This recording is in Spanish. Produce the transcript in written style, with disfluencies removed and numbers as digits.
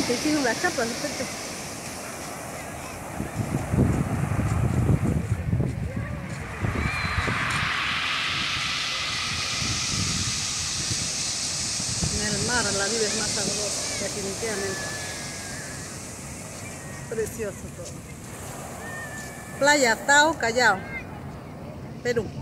te hicieron las chapas, repente. En el mar la vida es más sabrosa, definitivamente. Precioso todo. Playa Tao, Callao, Perú.